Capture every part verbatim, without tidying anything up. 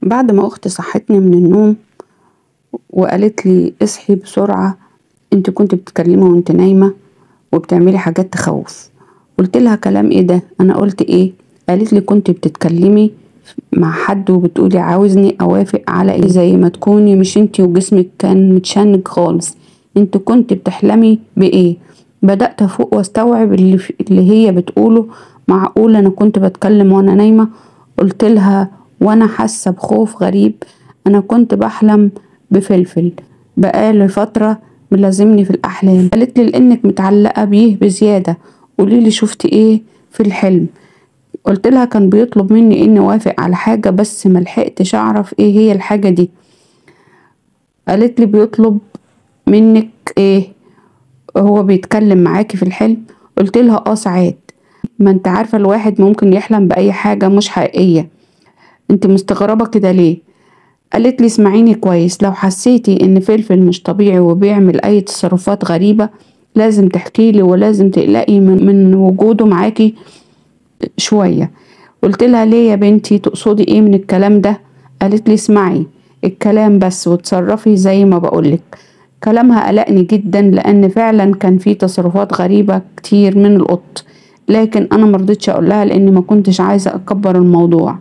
بعد ما اختي صحتني من النوم وقالت لي اصحي بسرعة، انت كنت بتتكلمي وانت نايمة وبتعملي حاجات تخوف. قلت لها كلام ايه ده؟ انا قلت ايه؟ قالت لي كنت بتتكلمي مع حد وبتقولي عاوزني اوافق على ايه، زي ما تكوني مش انتي وجسمك كان متشنج خالص. انت كنت بتحلمي بايه؟ بدأت افوق واستوعب اللي, اللي هي بتقوله. معقول انا كنت بتكلم وانا نايمة؟ قلت لها وانا حاسة بخوف غريب، انا كنت بحلم بفلفل بقالي فترة ملازمني في الاحلام. قالت لي لانك متعلقة بيه بزيادة، قوليلي شفتي ايه في الحلم؟ قلت لها كان بيطلب مني اني اوافق على حاجة بس ملحقتش اعرف ايه هي الحاجة دي. قالت لي بيطلب منك ايه؟ هو بيتكلم معاكي في الحلم؟ قلت لها اه ساعات، ما انت عارفة الواحد ممكن يحلم بأي حاجة مش حقيقية. انت مستغربة كده ليه؟ قالت لي اسمعيني كويس، لو حسيتي ان فلفل مش طبيعي وبيعمل اي تصرفات غريبة لازم تحكيلي، ولازم تقلقي من, من وجوده معاكي شوية. قلت لها ليه يا بنتي؟ تقصدي ايه من الكلام ده؟ قالت لي اسمعي الكلام بس وتصرفي زي ما بقولك. كلامها قلقني جدا لان فعلا كان في تصرفات غريبة كتير من القط، لكن انا مرضتش اقولها لاني ما كنتش عايزة اكبر الموضوع.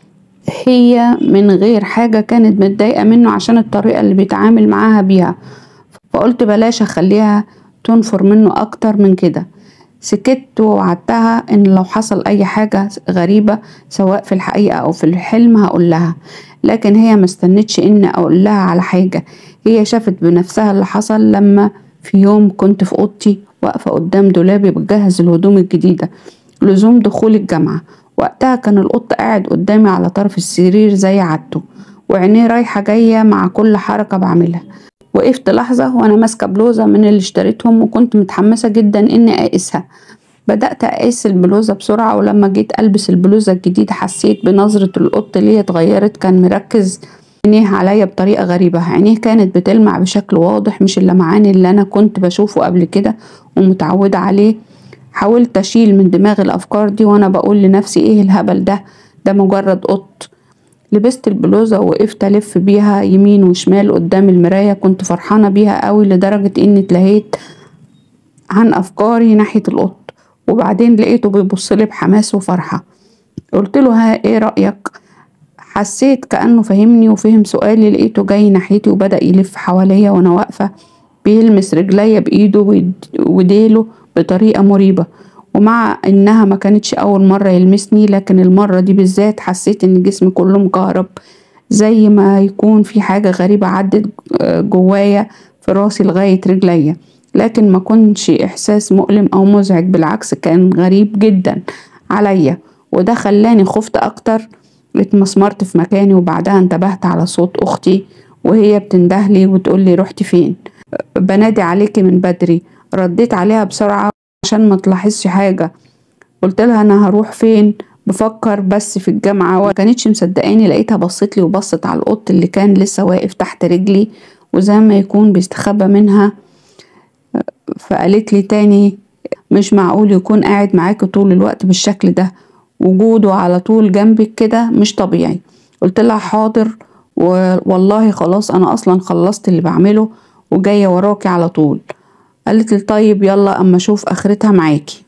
هي من غير حاجة كانت متضايقة منه عشان الطريقة اللي بيتعامل معاها بيها، فقلت بلاش اخليها تنفر منه اكتر من كده. سكت ووعدتها ان لو حصل اي حاجة غريبة سواء في الحقيقة او في الحلم هقول لها، لكن هي ما استنتش ان اقول لها على حاجة. هي شافت بنفسها اللي حصل لما في يوم كنت في اوضتي واقفة قدام دولابي بجهز الهدوم الجديدة لزوم دخول الجامعة. وقتها كان القط قاعد قدامي على طرف السرير زي عادته، وعينيه رايحة جاية مع كل حركة بعملها. وقفت لحظة وانا ماسكة بلوزة من اللي اشتريتهم وكنت متحمسة جدا اني اقيسها. بدأت اقيس البلوزة بسرعة، ولما جيت البس البلوزة الجديدة حسيت بنظرة القط اللي اتغيرت. كان مركز عينيه عليا بطريقة غريبة، عينيه كانت بتلمع بشكل واضح مش اللمعان اللي انا كنت بشوفه قبل كده ومتعودة عليه. حاولت اشيل من دماغي الافكار دي وانا بقول لنفسي ايه الهبل ده، ده مجرد قط. لبست البلوزة ووقفت الف بيها يمين وشمال قدام المراية. كنت فرحانة بيها قوي لدرجة اني اتلهيت عن افكاري ناحية القط، وبعدين لقيته بيبصلي بحماس وفرحة. قلت له ها ايه رأيك؟ حسيت كأنه فهمني وفهم سؤالي. لقيته جاي ناحيتي وبدأ يلف حواليا وانا واقفة، بيلمس رجليا بايده وديله بطريقة مريبة. ومع انها ما كانتش اول مرة يلمسني، لكن المرة دي بالذات حسيت ان جسمي كله مكهرب، زي ما يكون في حاجة غريبة عدت جوايا في راسي لغاية رجليا. لكن ما كنش احساس مؤلم او مزعج، بالعكس كان غريب جدا عليا، وده خلاني خفت اكتر. اتمسمرت في مكاني، وبعدها انتبهت على صوت اختي وهي بتندهلي وتقولي رحتي فين؟ بنادي عليكي من بدري. رديت عليها بسرعة عشان ما تلاحظش حاجة. قلت لها انا هروح فين؟ بفكر بس في الجامعة. وما كانتش مصدقاني. لقيتها بصت لي وبصت على القط اللي كان لسه واقف تحت رجلي وزي ما يكون بيستخبى منها. فقالت لي تاني مش معقول يكون قاعد معاكي طول الوقت بالشكل ده، وجوده على طول جنبك كده مش طبيعي. قلت لها حاضر، والله خلاص انا اصلا خلصت اللي بعمله وجاية وراكي على طول. قالت لي طيب يلا اما اشوف اخرتها معاكي.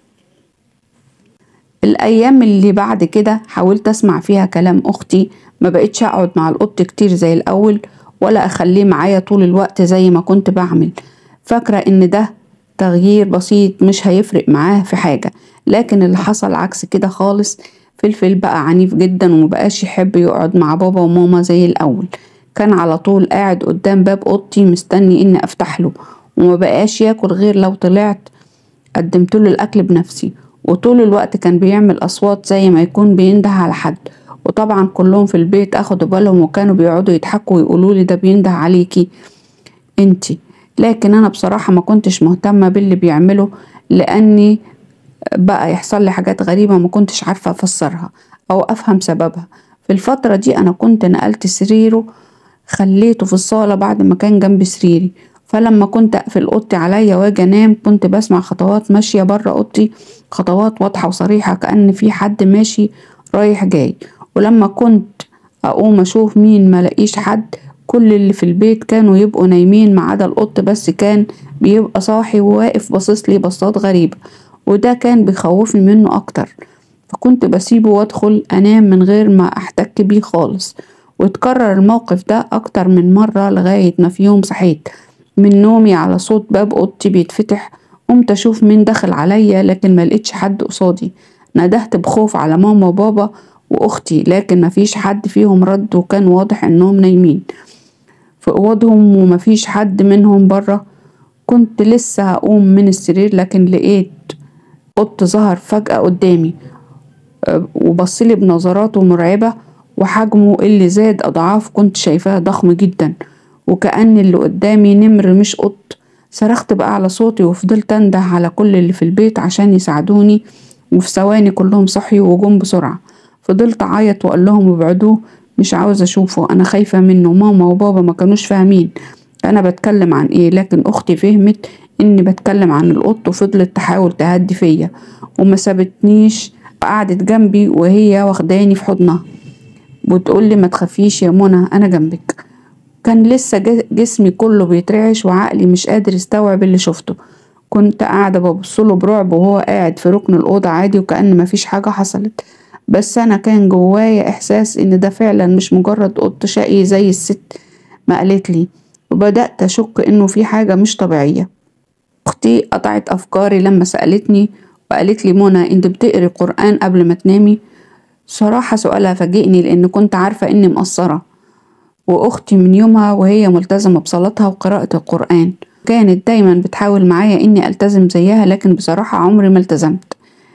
الايام اللي بعد كده حاولت اسمع فيها كلام اختي، ما بقتش اقعد مع القط كتير زي الاول، ولا اخليه معايا طول الوقت زي ما كنت بعمل، فاكرة ان ده تغيير بسيط مش هيفرق معاه في حاجة. لكن اللي حصل عكس كده خالص. فلفل بقى عنيف جدا ومبقاش يحب يقعد مع بابا وماما زي الاول. كان على طول قاعد قدام باب اوضتي مستني اني افتح له، وما بقاش ياكل غير لو طلعت قدمت له الاكل بنفسي. وطول الوقت كان بيعمل اصوات زي ما يكون بينده على حد، وطبعا كلهم في البيت اخدوا بالهم وكانوا بيقعدوا يضحكوا ويقولوا لي ده بينده عليكي انتي. لكن انا بصراحة ما كنتش مهتمة باللي بيعمله، لاني بقى يحصل لي حاجات غريبة ما كنتش عارفة افسرها او افهم سببها. في الفترة دي انا كنت نقلت سريره، خليته في الصالة بعد ما كان جنب سريري. فلما كنت اقفل اوضتي عليا واجي انام كنت بسمع خطوات ماشية بره اوضتي، خطوات واضحة وصريحة كأن في حد ماشي رايح جاي. ولما كنت اقوم اشوف مين، ملاقيش حد. كل اللي في البيت كانوا يبقوا نايمين ما عدا القط بس كان بيبقى صاحي وواقف باصصلي بصات غريبة، وده كان بيخوفني منه اكتر، فكنت بسيبه وادخل انام من غير ما احتك بيه خالص. واتكرر الموقف ده اكتر من مرة لغاية ما في يوم صحيت من نومي على صوت باب اوضتي بيتفتح. قمت اشوف مين دخل عليا لكن ملقتش حد قصادي. ندهت بخوف على ماما وبابا واختي لكن مفيش حد فيهم رد، وكان واضح انهم نايمين في اوضهم ومفيش حد منهم بره. كنت لسه هقوم من السرير لكن لقيت قط ظهر فجأة قدامي وبصلي بنظراته مرعبة، وحجمه اللي زاد أضعاف كنت شايفاه ضخم جدا، وكأن اللي قدامي نمر مش قط. صرخت بأعلى صوتي وفضلت أنده على كل اللي في البيت عشان يساعدوني، وفي ثواني كلهم صحيوا وجم بسرعة. فضلت أعيط وأقول لهم ابعدوه، مش عاوز أشوفه، أنا خايفة منه. ماما وبابا ما كانوش فاهمين أنا بتكلم عن إيه، لكن أختي فهمت إني بتكلم عن القط وفضلت تحاول تهدي فيا وما سابتنيش، قعدت جنبي وهي واخداني في حضنها وتقولي ما تخافيش يا منى أنا جنبك. كان لسه جسمي كله بيترعش وعقلي مش قادر يستوعب اللي شفته. كنت قاعدة ببصله برعب وهو قاعد في ركن الأوضة عادي وكأن مفيش حاجة حصلت، بس أنا كان جوايا إحساس إن ده فعلا مش مجرد قط شقي زي الست ما قالت لي، وبدأت أشك إنه في حاجة مش طبيعية. أختي قطعت أفكاري لما سألتني وقالت لي منى أنت بتقري قرآن قبل ما تنامي؟ صراحة سؤالها فاجئني لأن كنت عارفة إني مقصرة، وأختي من يومها وهي ملتزمة بصلاتها وقراءة القرآن. كانت دايما بتحاول معايا إني ألتزم زيها لكن بصراحة عمري ما التزمت.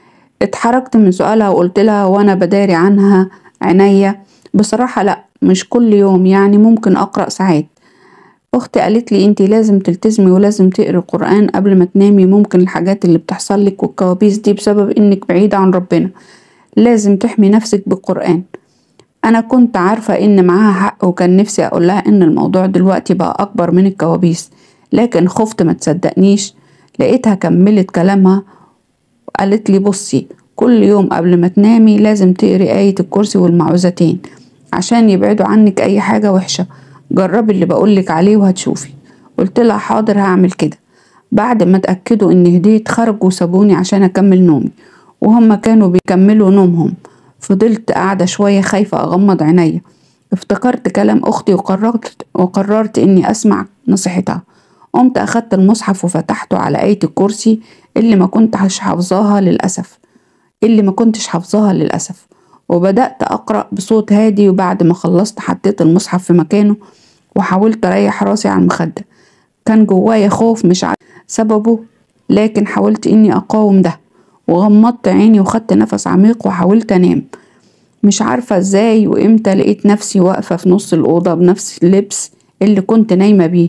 اتحركت من سؤالها وقلت لها وأنا بداري عنها عينيا بصراحة لأ مش كل يوم، يعني ممكن أقرأ ساعات. أختي قالت لي أنتي لازم تلتزمي ولازم تقري القرآن قبل ما تنامي، ممكن الحاجات اللي بتحصل لك والكوابيس دي بسبب إنك بعيدة عن ربنا، لازم تحمي نفسك بالقرآن. أنا كنت عارفة إن معاها حق وكان نفسي أقولها إن الموضوع دلوقتي بقى أكبر من الكوابيس، لكن خفت ما تصدقنيش. لقيتها كملت كلامها وقالت لي بصي كل يوم قبل ما تنامي لازم تقري آية الكرسي والمعوذتين عشان يبعدوا عنك أي حاجة وحشة، جربي اللي بقولك عليه وهتشوفي. قلت لها حاضر هعمل كده. بعد ما اتأكدوا إني هديت خرجوا وسابوني عشان أكمل نومي، وهم كانوا بيكملوا نومهم. فضلت قاعدة شوية خايفة أغمض عينيا. افتكرت كلام أختي وقررت وقررت إني أسمع نصيحتها. قمت أخدت المصحف وفتحته على آية الكرسي اللي ما كنتش حافظاها للأسف اللي ما كنتش حافظاها للأسف وبدأت أقرأ بصوت هادي. وبعد ما خلصت حطيت المصحف في مكانه وحاولت أريح راسي على المخدة. كان جوايا خوف مش عارف سببه، لكن حاولت إني أقاوم ده وغمضت عيني وخدت نفس عميق وحاولت أنام. مش عارفة ازاي وامتى لقيت نفسي واقفة في نص الأوضة بنفس اللبس اللي كنت نايمة بيه،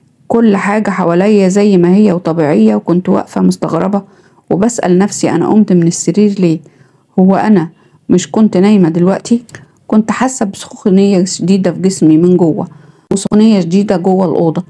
كل حاجة حواليا زي ما هي وطبيعية، وكنت واقفة مستغربة وبسأل نفسي أنا قمت من السرير ليه؟ هو أنا مش كنت نايمة دلوقتي؟ كنت حاسة بسخونية شديدة في جسمي من جوه وسخونية شديدة جوه الأوضة.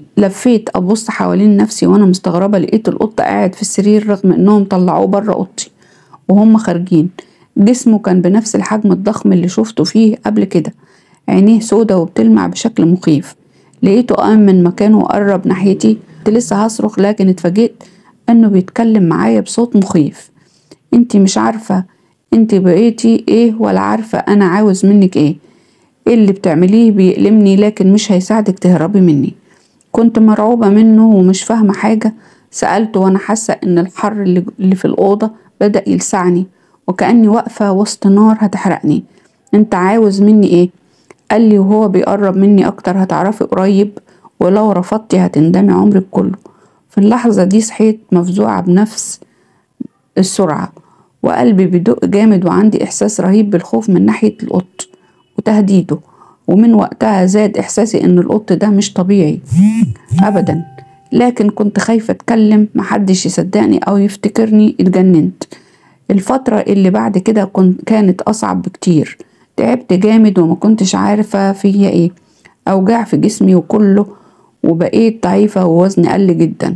لفيت أبص حوالين نفسي وأنا مستغربة، لقيت القط قاعد في السرير رغم إنهم طلعوه بره أوضتي وهم خارجين. جسمه كان بنفس الحجم الضخم اللي شفته فيه قبل كده، عينيه سودة وبتلمع بشكل مخيف. لقيته قام من مكانه وقرب ناحيتي. كنت لسه هصرخ لكن اتفاجئت انه بيتكلم معايا بصوت مخيف. انتي مش عارفة انتي بقيتي ايه ولا عارفة انا عاوز منك ايه. ايه اللي بتعمليه بيألمني لكن مش هيساعدك تهربي مني. كنت مرعوبة منه ومش فاهمة حاجة. سألته وانا حاسة ان الحر اللي في الأوضة بدأ يلسعني وكأني واقفة وسط نار هتحرقني. انت عاوز مني ايه؟ قال لي وهو بيقرب مني اكتر هتعرفي قريب ولو رفضتي هتندمي عمرك كله. في اللحظة دي صحيت مفزوعة بنفس السرعة وقلبي بيدق جامد وعندي احساس رهيب بالخوف من ناحية القط وتهديده، ومن وقتها زاد احساسي ان القط ده مش طبيعي ابدا، لكن كنت خايفة اتكلم محدش يصدقني او يفتكرني اتجننت. الفترة اللي بعد كده كنت كانت أصعب بكتير. تعبت جامد وما كنتش عارفة فيا ايه، أوجاع في جسمي وكله، وبقيت ضعيفة ووزني قل جدا.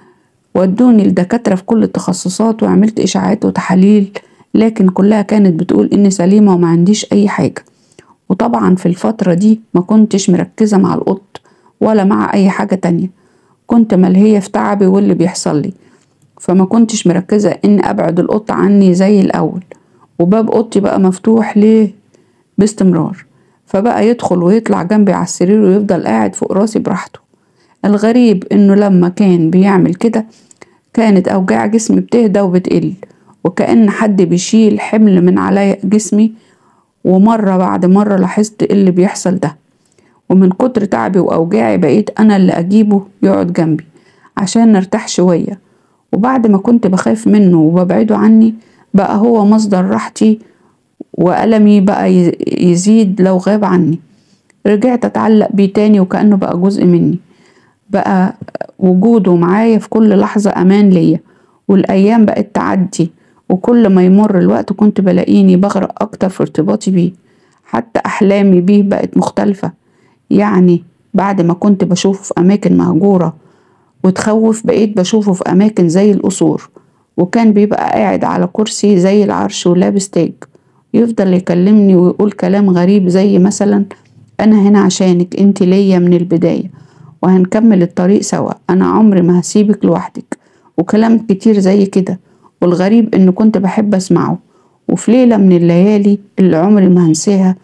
ودوني لدكاترة في كل التخصصات وعملت إشاعات وتحاليل لكن كلها كانت بتقول إني سليمة وما عنديش أي حاجة. وطبعا في الفترة دي ما كنتش مركزة مع القط ولا مع اي حاجة تانية، كنت ملهية في تعبي واللي بيحصل لي، فما كنتش مركزة ان ابعد القط عني زي الاول. وباب اوضتي بقى مفتوح ليه باستمرار، فبقى يدخل ويطلع جنبي على السرير ويفضل قاعد فوق راسي براحته. الغريب انه لما كان بيعمل كده كانت اوجاع جسمي بتهدى وبتقل، وكأن حد بيشيل حمل من على جسمي. ومرة بعد مرة لاحظت إيه اللي بيحصل ده، ومن كتر تعبي واوجاعي بقيت انا اللي اجيبه يقعد جنبي عشان نرتاح شوية. وبعد ما كنت بخاف منه وببعده عني بقى هو مصدر راحتي، وألمي بقى يزيد لو غاب عني. رجعت أتعلق بيه تاني وكأنه بقى جزء مني، بقى وجوده معايا في كل لحظة أمان ليا. والأيام بقت تعدي، وكل ما يمر الوقت كنت بلاقيني بغرق أكتر في ارتباطي بيه. حتى أحلامي بيه بقت مختلفة، يعني بعد ما كنت بشوفه في أماكن مهجورة وتخوف بقيت بشوفه في أماكن زي القصور، وكان بيبقى قاعد على كرسي زي العرش ولابس تاج، يفضل يكلمني ويقول كلام غريب زي مثلا أنا هنا عشانك، انت ليا من البداية وهنكمل الطريق سوا، أنا عمري ما هسيبك لوحدك، وكلام كتير زي كده. والغريب إنه كنت بحب أسمعه. وفي ليلة من الليالي اللي عمري ما هنساها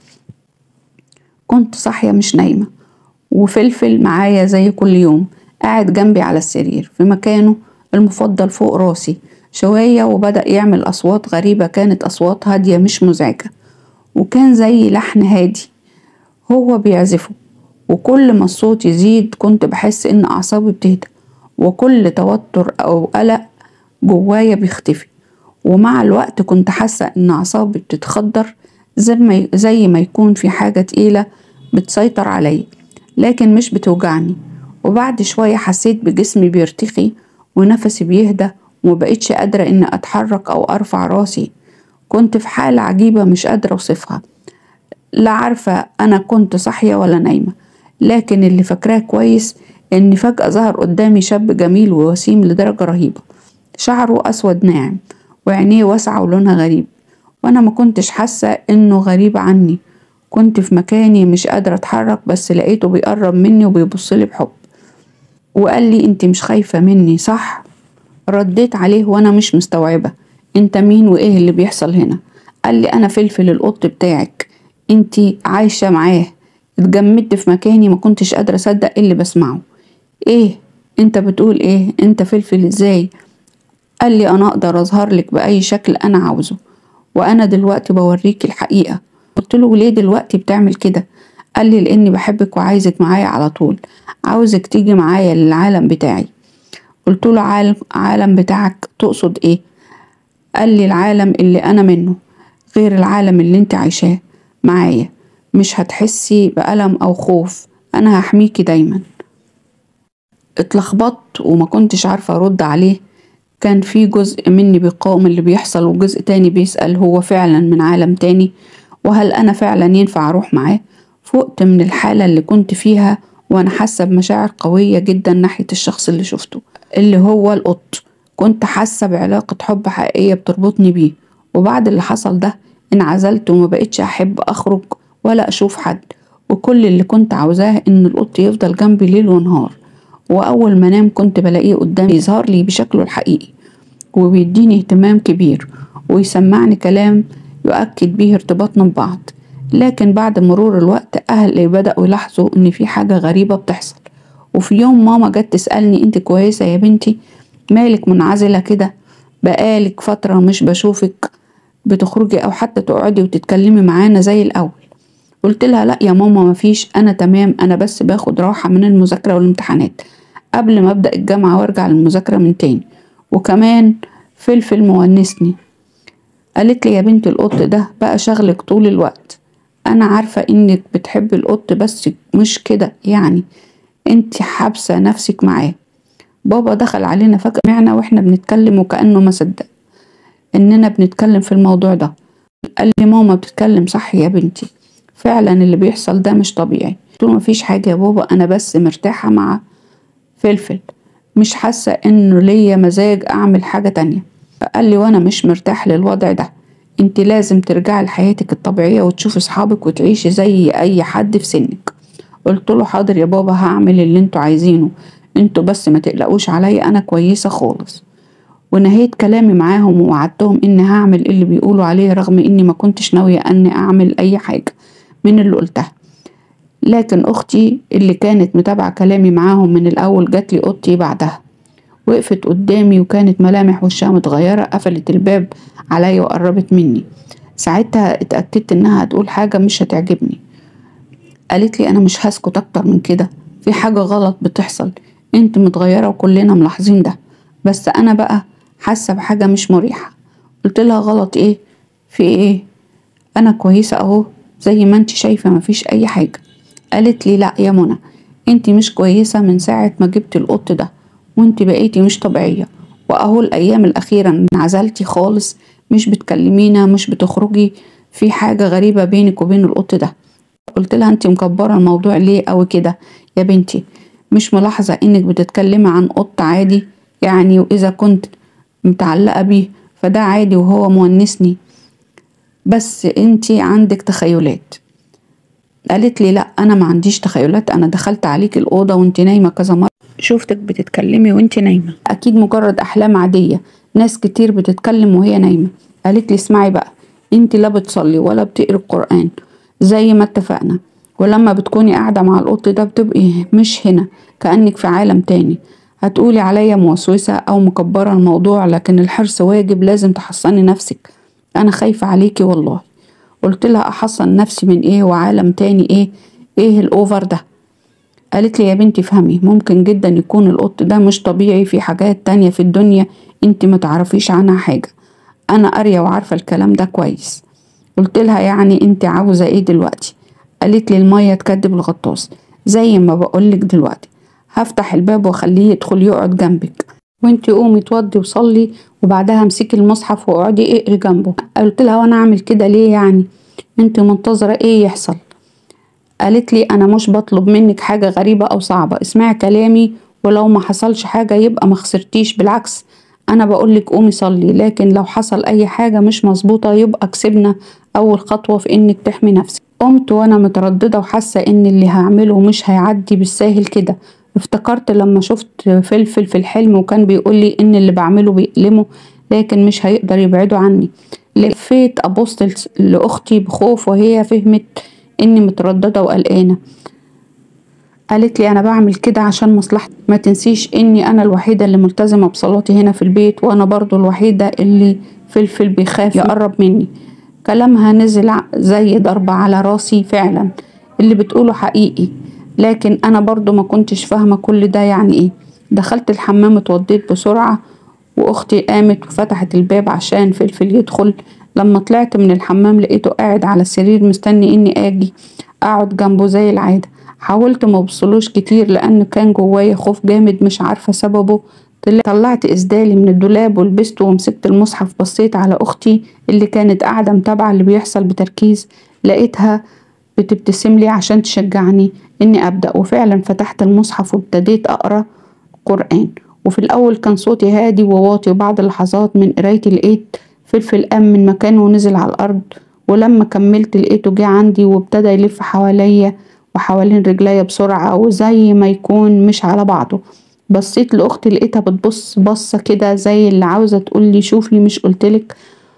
كنت صاحية مش نايمة، وفلفل معايا زي كل يوم قاعد جنبي على السرير في مكانه المفضل فوق راسي شوية، وبدأ يعمل أصوات غريبة، كانت أصوات هادية مش مزعجة، وكان زي لحن هادي هو بيعزفه. وكل ما الصوت يزيد كنت بحس إن أعصابي بتهدى، وكل توتر أو قلق جوايا بيختفي. ومع الوقت كنت حاسة إن أعصابي بتتخدر زي ما زي ما يكون في حاجة تقيلة بتسيطر عليا، لكن مش بتوجعني. وبعد شوية حسيت بجسمي بيرتخي ونفسي بيهدى، ومبقتش قادرة إن أتحرك أو أرفع راسي. كنت في حالة عجيبة مش قادرة أوصفها، لا عارفة أنا كنت صاحية ولا نايمة. لكن اللي فاكراه كويس إن فجأة ظهر قدامي شاب جميل ووسيم لدرجة رهيبة، شعره أسود ناعم وعينيه واسعة ولونها غريب، وأنا ما كنتش حاسة إنه غريب عني. كنت في مكاني مش قادرة أتحرك، بس لقيته بيقرب مني وبيبصلي بحب، وقال لي انت مش خايفة مني صح؟ رديت عليه وانا مش مستوعبة انت مين وايه اللي بيحصل هنا. قال لي انا فلفل القط بتاعك، انت عايشة معاه. اتجمدت في مكاني ما كنتش قادرة اصدق اللي بسمعه. ايه انت بتقول ايه؟ انت فلفل ازاي؟ قال لي انا اقدر اظهر لك باي شكل انا عاوزه، وانا دلوقتي بوريك الحقيقة. قلت له ليه دلوقتي بتعمل كده؟ قال لي لاني بحبك وعايزك معايا على طول، عاوزك تيجي معايا للعالم بتاعي. قلت له عالم عالم بتاعك تقصد ايه؟ قال لي العالم اللي انا منه غير العالم اللي انت عايشاه معايا، مش هتحسي بألم او خوف، انا هحميكي دايما. اتلخبطت وما كنتش عارفة ارد عليه. كان في جزء مني بيقاوم اللي بيحصل، وجزء تاني بيسأل هو فعلا من عالم تاني، وهل انا فعلا ينفع اروح معاه؟ فقت من الحالة اللي كنت فيها وانا حاسة بمشاعر قوية جدا ناحية الشخص اللي شفته اللي هو القط. كنت حاسة بعلاقة حب حقيقية بتربطني بيه. وبعد اللي حصل ده انعزلت وما بقتش احب اخرج ولا اشوف حد، وكل اللي كنت عاوزاه ان القط يفضل جنبي ليل ونهار. واول ما انام كنت بلاقيه قدامي يظهر لي بشكله الحقيقي، وبيديني اهتمام كبير ويسمعني كلام يؤكد بيه ارتباطنا ببعض. لكن بعد مرور الوقت اهلي بدأوا يلاحظوا ان في حاجة غريبة بتحصل. وفي يوم ماما جت تسألني انت كويسة يا بنتي؟ مالك منعزلة كده؟ بقالك فترة مش بشوفك بتخرجي او حتى تقعدي وتتكلمي معانا زي الاول. قلت لها لا يا ماما مفيش، انا تمام، انا بس باخد راحة من المذاكرة والامتحانات قبل ما ابدأ الجامعة وارجع للمذاكرة من تاني، وكمان فلفل مونسني. قالت لي يا بنتي القط ده بقى شغلك طول الوقت، انا عارفة انك بتحبي القط بس مش كده يعني انت حابسة نفسك معاه. بابا دخل علينا فجأة معنا واحنا بنتكلم وكأنه ما صدق اننا بنتكلم في الموضوع ده. قال لي ماما بتتكلم صح يا بنتي، فعلا اللي بيحصل ده مش طبيعي. قلت له مفيش حاجة يا بابا، انا بس مرتاحة مع فلفل، مش حاسة انه ليا مزاج اعمل حاجة تانية. قال لي وانا مش مرتاح للوضع ده، انت لازم ترجعي لحياتك الطبيعية وتشوفي صحابك وتعيشي زي اي حد في سنك. قلت له حاضر يا بابا، هعمل اللي انتوا عايزينه، انتوا بس ما تقلقوش عليا، انا كويسة خالص. ونهيت كلامي معاهم ووعدتهم اني هعمل اللي بيقولوا عليه، رغم اني ما كنتش ناوية اني اعمل اي حاجة من اللي قلتها. لكن اختي اللي كانت متابعة كلامي معاهم من الاول جات لي اوضتي بعدها، وقفت قدامي وكانت ملامح وشها متغيرة، قفلت الباب عليا وقربت مني. ساعتها اتأكدت انها هتقول حاجة مش هتعجبني. قالت لي انا مش هسكت اكتر من كده، في حاجة غلط بتحصل، انت متغيرة وكلنا ملاحظين ده، بس انا بقى حاسة بحاجة مش مريحة. قلت لها غلط ايه؟ في ايه؟ انا كويسة اهو زي ما انت شايفة، مفيش اي حاجة. قالت لي لا يا منى، انت مش كويسة من ساعة ما جبت القط ده، وانت بقيتي مش طبيعية، واهو الايام الاخيرة انعزلتي خالص، مش بتكلمينا، مش بتخرجي، في حاجة غريبة بينك وبين القط ده. قلت لها انت مكبرة الموضوع ليه قوي كده يا بنتي؟ مش ملاحظة انك بتتكلمي عن قط عادي يعني، واذا كنت متعلقة بيه فده عادي وهو مونسني، بس انت عندك تخيلات. قالت لي لا انا ما عنديش تخيلات، انا دخلت عليك الاوضه وانت نايمه كذا مره، شفتك بتتكلمي وانت نايمه، اكيد مجرد احلام عاديه، ناس كتير بتتكلم وهي نايمه. قالت لي اسمعي بقى، انت لا بتصلي ولا بتقري القران زي ما اتفقنا، ولما بتكوني قاعده مع القط ده بتبقي مش هنا، كانك في عالم تاني. هتقولي عليا موسوسه او مكبره الموضوع، لكن الحرص واجب، لازم تحصني نفسك، انا خايفه عليكي والله. قلت لها احصن نفسي من ايه وعالم تاني ايه؟ ايه الاوفر ده؟ قالت لي يا بنتي فهمي، ممكن جدا يكون القط ده مش طبيعي، في حاجات تانية في الدنيا انت ما تعرفيش عنها حاجة، انا قارية وعارفة الكلام ده كويس. قلت لها يعني انت عاوزة ايه دلوقتي؟ قالت لي المية تكدب الغطاس، زي ما بقولك دلوقتي، هفتح الباب واخليه يدخل يقعد جنبك، وانتي قومي اتوضي وصلي، وبعدها امسكي المصحف واقعدي اقري جنبه. قلت لها وانا اعمل كده ليه يعني؟ انت منتظرة ايه يحصل؟ قالت لي انا مش بطلب منك حاجة غريبة او صعبة، اسمعي كلامي، ولو ما حصلش حاجة يبقى ما خسرتيش، بالعكس انا بقولك قومي صلي، لكن لو حصل اي حاجة مش مظبوطة يبقى كسبنا اول خطوة في انك تحمي نفسك. قمت وانا مترددة وحاسة ان اللي هعمله مش هيعدي بالساهل كده. افتكرت لما شفت فلفل في الحلم وكان بيقولي ان اللي بعمله بيألمه، لكن مش هيقدر يبعده عني. لفيت ابص لاختي بخوف وهي فهمت اني مترددة وقلقانة. قالت لي انا بعمل كده عشان مصلحتي، ما تنسيش اني انا الوحيدة اللي ملتزمة بصلاتي هنا في البيت، وانا برضو الوحيدة اللي فلفل بيخاف يقرب مني. كلامها نزل زي ضربة على راسي فعلا، اللي بتقوله حقيقي، لكن انا برضو ما كنتش فاهمة كل ده يعني ايه. دخلت الحمام اتوضيت بسرعة، واختي قامت وفتحت الباب عشان فلفل يدخل. لما طلعت من الحمام لقيته قاعد على السرير مستني اني اجي اقعد جنبه زي العادة. حاولت ما بصلوش كتير لان كان جوايا خوف جامد مش عارفة سببه. طلعت اسدالي من الدولاب ولبسته ومسكت المصحف، بصيت على اختي اللي كانت قاعدة متابعة اللي بيحصل بتركيز، لقيتها بتبتسم لي عشان تشجعني اني ابدأ، وفعلا فتحت المصحف وابتديت اقرأ قرآن. وفي الاول كان صوتي هادي وواطي، وبعد لحظات من قرايتي لقيت فلفل قام من مكانه ونزل على الارض، ولما كملت لقيته جه عندي وابتدى يلف حواليا وحوالين رجليا بسرعة وزي ما يكون مش على بعضه. بصيت لاختي لقيتها بتبص بصة كده زي اللي عاوزة تقولي شوفي مش قلتلك.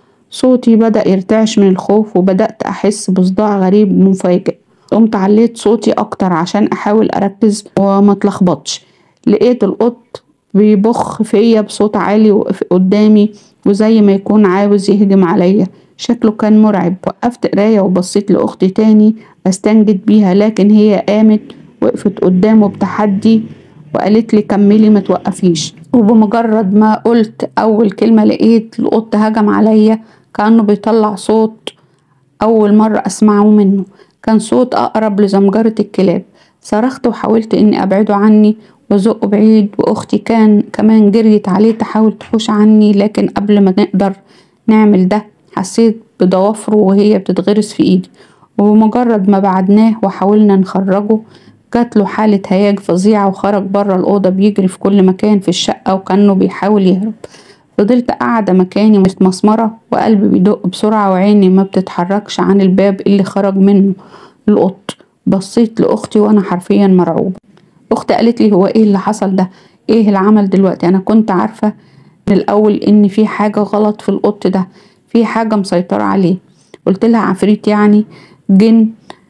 صوتي بدأ يرتعش من الخوف وبدأت أحس بصداع غريب مفاجئ. قمت عليت صوتي أكتر عشان أحاول أركز وما اتلخبطش. لقيت القط بيبخ فيا بصوت عالي وقف قدامي وزي ما يكون عاوز يهجم عليا، شكله كان مرعب. وقفت قراية وبصيت لأختي تاني استنجد بيها، لكن هي قامت وقفت قدامه بتحدي وقالت لي كملي ما توقفيش. وبمجرد ما قلت أول كلمة لقيت القط هجم عليا كأنه بيطلع صوت أول مرة أسمعه منه، كان صوت أقرب لزمجرة الكلاب. صرخت وحاولت إني أبعده عني وزقه بعيد، وأختي كان كمان جريت عليه تحاول تحوش عني، لكن قبل ما نقدر نعمل ده حسيت بضوافره وهي بتتغرس في إيدي. وبمجرد ما بعدناه وحاولنا نخرجه جاتله حالة هياج فظيعة وخرج بره الأوضة بيجري في كل مكان في الشقة وكأنه بيحاول يهرب. فضلت قاعدة مكاني متمسمرة وقلبي بيدق بسرعة وعيني ما بتتحركش عن الباب اللي خرج منه القط. بصيت لأختي وأنا حرفيا مرعوبة. أختي قالت لي هو إيه اللي حصل ده؟ إيه العمل دلوقتي؟ أنا كنت عارفة من الأول إن في حاجة غلط في القط ده، في حاجة مسيطرة عليه. قلت لها عفريت يعني؟ جن؟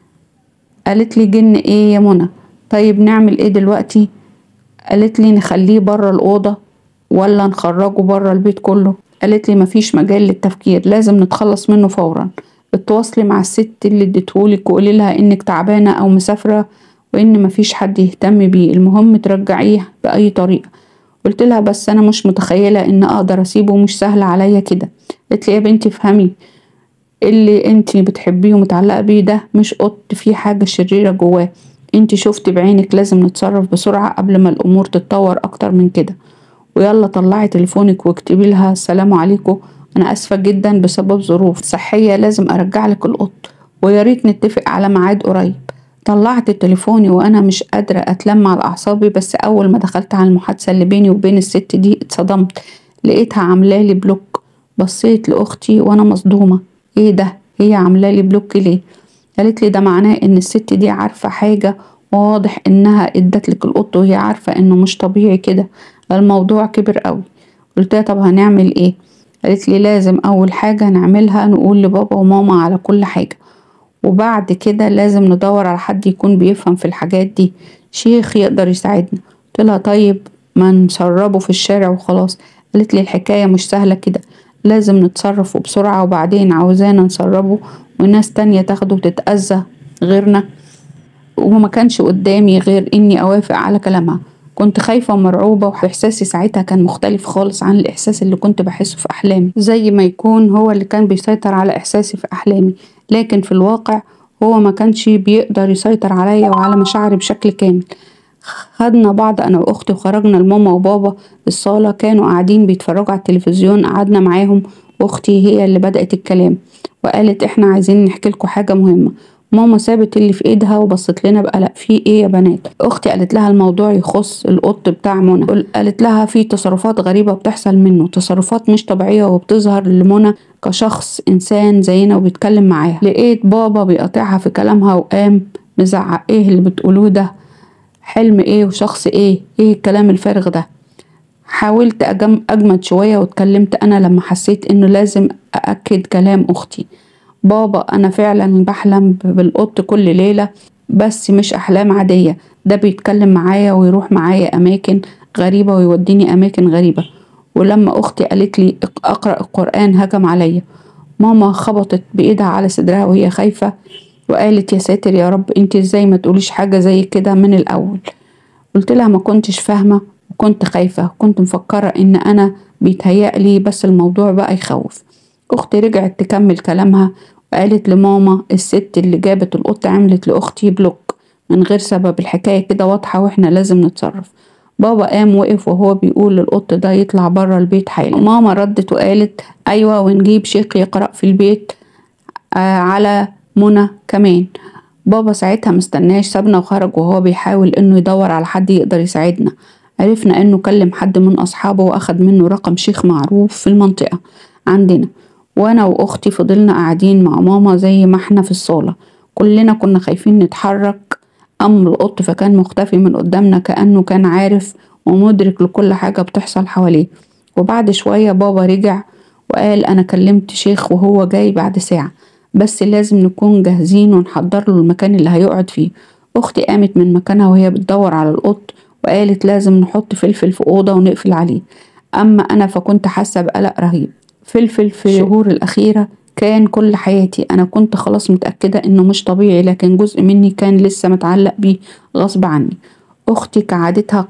قالت لي جن إيه يا منى؟ طيب نعمل إيه دلوقتي؟ قالت لي نخليه بره الأوضة ولا نخرجه بره البيت كله. قالت لي مفيش مجال للتفكير، لازم نتخلص منه فورا. اتواصلي مع الست اللي اديتهولك وقولي لها انك تعبانة او مسافرة وان مفيش حد يهتم بيه، المهم ترجعيه بأي طريقة. قلت لها بس انا مش متخيلة ان اقدر اسيبه، مش سهل عليا كده. قالت لي يا بنتي افهمي، اللي انتي بتحبيه ومتعلقة بيه ده مش قط، فيه حاجة شريرة جواه. انتي شفتي بعينك، لازم نتصرف بسرعة قبل ما الامور تتطور اكتر من كده. ويلا طلعي تليفونك واكتبي لها السلام عليكم، انا اسفة جدا بسبب ظروف صحية لازم ارجع لك القط، ويا ريت نتفق على ميعاد قريب. طلعت تليفوني وانا مش قادرة اتلم على اعصابي، بس اول ما دخلت على المحادثة اللي بيني وبين الست دي اتصدمت، لقيتها عاملالي بلوك. بصيت لاختي وانا مصدومة، ايه ده؟ هي عاملالي بلوك ليه؟ قالت لي ده معناه ان الست دي عارفة حاجة، وواضح انها ادتلك القط وهي عارفة انه مش طبيعي كده، الموضوع كبر قوي. قلت لها طب هنعمل ايه؟ قالت لي لازم اول حاجة نعملها نقول لبابا وماما على كل حاجة، وبعد كده لازم ندور على حد يكون بيفهم في الحاجات دي، شيخ يقدر يساعدنا. قلت لها طيب ما نسربه في الشارع وخلاص. قالت لي الحكاية مش سهلة كده، لازم نتصرف وبسرعة، وبعدين عاوزانا نسربه وناس تانية تاخده وتتأذى غيرنا. وما كانش قدامي غير اني اوافق على كلامها. كنت خايفة ومرعوبة، واحساسي ساعتها كان مختلف خالص عن الاحساس اللي كنت بحسه في احلامي، زي ما يكون هو اللي كان بيسيطر على احساسي في احلامي، لكن في الواقع هو ما كانش بيقدر يسيطر عليا وعلى مشاعري بشكل كامل. خدنا بعض انا واختي وخرجنا لماما وبابا الصالة، كانوا قاعدين بيتفرجوا على التلفزيون، قعدنا معاهم واختي هي اللي بدأت الكلام وقالت احنا عايزين نحكي لكم حاجة مهمة. ماما سابت اللي في ايدها وبصت لنا بقلق، في ايه يا بنات؟ اختي قالت لها الموضوع يخص القط بتاع منى. قالت لها في تصرفات غريبة بتحصل منه، تصرفات مش طبيعية وبتظهر لمنى كشخص انسان زينا وبيتكلم معاها. لقيت بابا بيقاطعها في كلامها وقام مزعق، ايه اللي بتقولوه ده؟ حلم ايه وشخص ايه؟ ايه الكلام الفارغ ده؟ حاولت أجم أجمد شوية واتكلمت أنا لما حسيت إنه لازم أأكد كلام أختي. بابا أنا فعلا بحلم بالقط كل ليلة، بس مش أحلام عادية، ده بيتكلم معايا ويروح معايا أماكن غريبة ويوديني أماكن غريبة. ولما أختي قالت لي أقرأ القرآن هجم عليا. ماما خبطت بإيدها على صدرها وهي خايفة وقالت يا ساتر يا رب، انتي ازاي ما تقوليش حاجة زي كده من الأول؟ قلت لها ما كنتش فاهمة وكنت خايفة، كنت مفكرة ان انا بيتهيألي، بس الموضوع بقى يخوف. اختي رجعت تكمل كلامها وقالت لماما الست اللي جابت القط عملت لاختي بلوك من غير سبب، الحكاية كده واضحة واحنا لازم نتصرف. بابا قام وقف وهو بيقول للقط ده يطلع بره البيت حالا. ماما ردت وقالت ايوه ونجيب شيخ يقرأ في البيت آه على منى كمان. بابا ساعتها مستناش، سابنا وخرج وهو بيحاول انه يدور على حد يقدر يساعدنا. عرفنا انه كلم حد من اصحابه واخد منه رقم شيخ معروف في المنطقة عندنا. وانا واختي فضلنا قاعدين مع ماما زي ما احنا في الصالة، كلنا كنا خايفين نتحرك. ام القط فكان مختفي من قدامنا كأنه كان عارف ومدرك لكل حاجة بتحصل حواليه. وبعد شوية بابا رجع وقال انا كلمت شيخ وهو جاي بعد ساعة، بس لازم نكون جاهزين ونحضر له المكان اللي هيقعد فيه. اختي قامت من مكانها وهي بتدور على القط وقالت لازم نحط فلفل في أوضة ونقفل عليه. اما انا فكنت حاسة بقلق رهيب. فلفل في الشهور الاخيرة كان كل حياتي، انا كنت خلاص متأكدة انه مش طبيعي، لكن جزء مني كان لسه متعلق بيه غصب عني. اختي كعادتها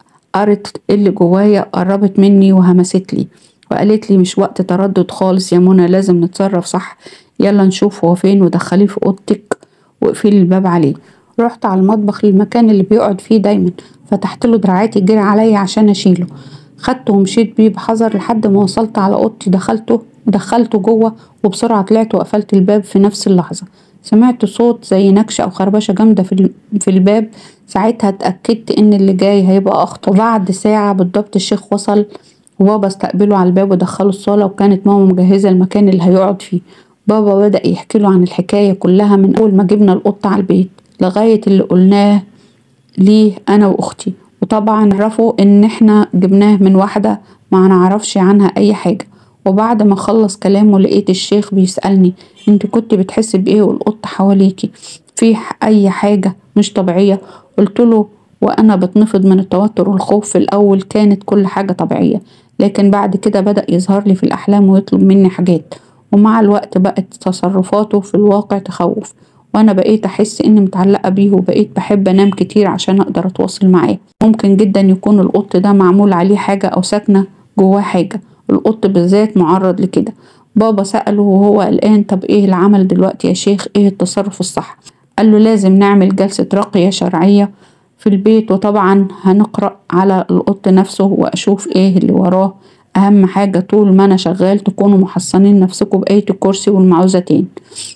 قرت اللي جوايا، قربت مني وهمست لي وقالت لي مش وقت تردد خالص يا منى، لازم نتصرف صح، يلا نشوف هو فين ودخليه في اوضتك واقفلي الباب عليه. رحت على المطبخ للمكان اللي بيقعد فيه دايما، فتحت له دراعاتي جري عليا عشان اشيله، خدته ومشيت بيه بحذر لحد ما وصلت على اوضتي، دخلته ودخلته جوه وبسرعه طلعت وقفلت الباب في نفس اللحظه. سمعت صوت زي نكشه او خربشه جامده في في الباب، ساعتها اتاكدت ان اللي جاي هيبقى اخطر. وبعد ساعه بالضبط الشيخ وصل وبابا استقبله على الباب ودخله الصالة، وكانت ماما مجهزة المكان اللي هيقعد فيه. بابا بدأ يحكي له عن الحكاية كلها من أول ما جبنا القط على البيت لغاية اللي قلناه ليه أنا وأختي، وطبعا عرفوا إن إحنا جبناه من واحدة ما نعرفش عنها أي حاجة. وبعد ما خلص كلامه لقيت الشيخ بيسألني انت كنت بتحسي بإيه والقط حواليكي؟ في أي حاجة مش طبيعية؟ قلتله وأنا بتنفض من التوتر والخوف في الأول كانت كل حاجة طبيعية، لكن بعد كده بدأ يظهر لي في الأحلام ويطلب مني حاجات، ومع الوقت بقت تصرفاته في الواقع تخوف، وأنا بقيت أحس إني متعلقة بيه، وبقيت بحب أنام كتير عشان أقدر أتواصل معاه. ممكن جدا يكون القط ده معمول عليه حاجة أو ساكنة جواه حاجة، القط بالذات معرض لكده. بابا سأله وهو قلقان طب ايه العمل دلوقتي يا شيخ، ايه التصرف الصح؟ قال له لازم نعمل جلسة رقية شرعية في البيت، وطبعا هنقرأ على القط نفسه وأشوف ايه اللي وراه. أهم حاجة طول ما أنا شغال تكونوا محصنين نفسكم بآية الكرسي والمعوذتين.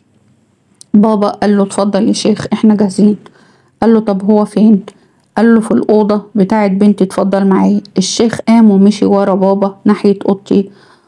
بابا قال له اتفضل يا شيخ احنا جاهزين. قال له طب هو فين؟ قال له في الأوضة بتاعت بنتي اتفضل معايا. الشيخ قام ومشي ورا بابا ناحية أوضتي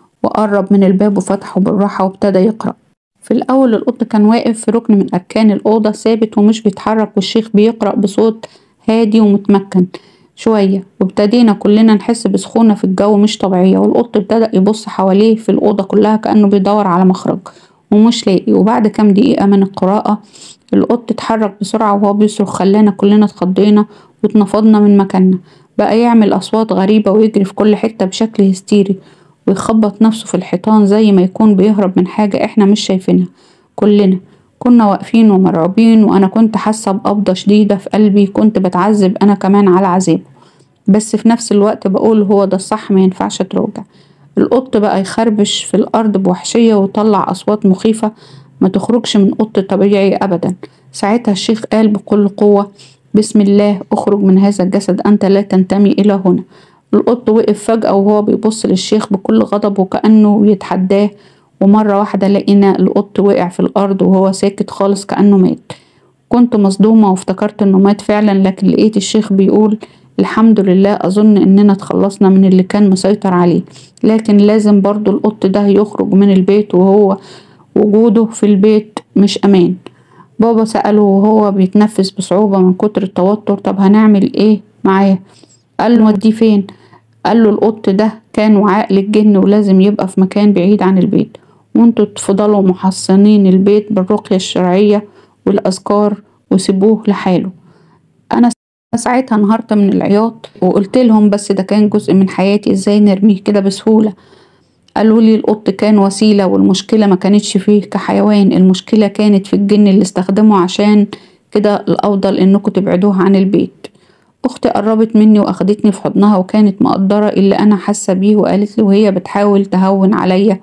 وقرب من الباب وفتحه بالراحة وابتدى يقرأ. في الأول القط كان واقف في ركن من أركان الأوضة ثابت ومش بيتحرك، والشيخ بيقرأ بصوت هادي ومتمكن شوية، وابتدينا كلنا نحس بسخونة في الجو مش طبيعية، والقط ابتدأ يبص حواليه في الأوضة كلها كأنه بيدور على مخرج ومش لاقي. وبعد كام دقيقة من القراءة القط اتحرك بسرعة وهو بيصرخ، خلانا كلنا اتخضينا واتنفضنا من مكاننا. بقى يعمل أصوات غريبة ويجري في كل حتة بشكل هستيري، ويخبط نفسه في الحيطان زي ما يكون بيهرب من حاجة احنا مش شايفينها. كلنا كنا واقفين ومرعوبين، وانا كنت حاسة بقبضة شديدة في قلبي، كنت بتعذب انا كمان على عذابه، بس في نفس الوقت بقول هو ده الصح ما ينفعش تراجع. القط بقى يخربش في الارض بوحشية ويطلع اصوات مخيفة ما تخرجش من قط طبيعي ابدا. ساعتها الشيخ قال بكل قوة بسم الله اخرج من هذا الجسد، انت لا تنتمي الى هنا. القط وقف فجأة وهو بيبص للشيخ بكل غضب وكأنه يتحداه، ومرة واحدة لقينا القط وقع في الأرض وهو ساكت خالص كأنه مات. كنت مصدومة وافتكرت انه مات فعلا، لكن لقيت الشيخ بيقول الحمد لله، أظن إننا تخلصنا من اللي كان مسيطر عليه، لكن لازم برضو القط ده يخرج من البيت، وهو وجوده في البيت مش أمان. بابا سأله وهو بيتنفس بصعوبة من كتر التوتر طب هنعمل ايه معاه؟ قال له وديه فين؟ قال له القط ده كان وعاء للجن ولازم يبقى في مكان بعيد عن البيت، وانتوا تفضلوا محصنين البيت بالرقية الشرعية والأذكار وسيبوه لحاله. أنا ساعتها انهارت من العياط وقلت لهم بس ده كان جزء من حياتي، ازاي نرميه كده بسهولة؟ قالوا لي القط كان وسيلة، والمشكلة ما كانتش فيه كحيوان، المشكلة كانت في الجن اللي استخدمه، عشان كده الأفضل انكم تبعدوه عن البيت. أختي قربت مني وأخدتني في حضنها وكانت مقدرة اللي أنا حاسة بيه، وقالت لي وهي بتحاول تهون عليا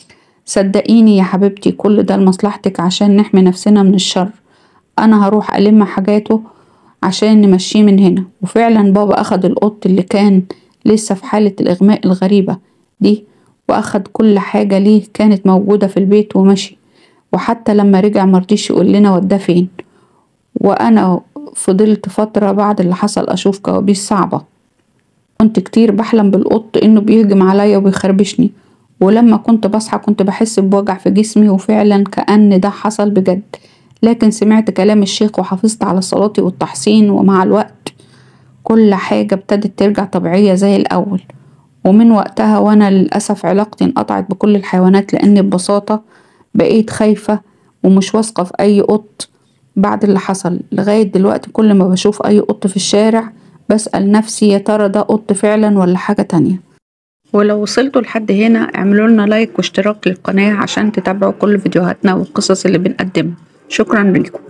صدقيني يا حبيبتي كل ده لمصلحتك عشان نحمي نفسنا من الشر، أنا هروح ألم حاجاته عشان نمشيه من هنا. وفعلا بابا أخد القط اللي كان لسه في حالة الإغماء الغريبة دي وأخد كل حاجة ليه كانت موجودة في البيت ومشي، وحتى لما رجع مرضيش يقول لنا وداه فين. وأنا فضلت فترة بعد اللي حصل أشوف كوابيس صعبة، كنت كتير بحلم بالقط إنه بيهجم عليا وبيخربشني، ولما كنت بصحى كنت بحس بوجع في جسمي، وفعلا كأن ده حصل بجد. لكن سمعت كلام الشيخ وحافظت على صلاتي والتحصين، ومع الوقت كل حاجة ابتدت ترجع طبيعية زي الأول. ومن وقتها وأنا للأسف علاقتي انقطعت بكل الحيوانات، لأني ببساطة بقيت خايفة ومش واثقة في أي قط بعد اللي حصل. لغاية دلوقتي كل ما بشوف أي قط في الشارع بسأل نفسي يا ترى ده قط فعلا ولا حاجة تانية. ولو وصلتوا لحد هنا اعملوا لنا لايك واشتراك للقناة عشان تتابعوا كل فيديوهاتنا والقصص اللي بنقدمها. شكرا لكم.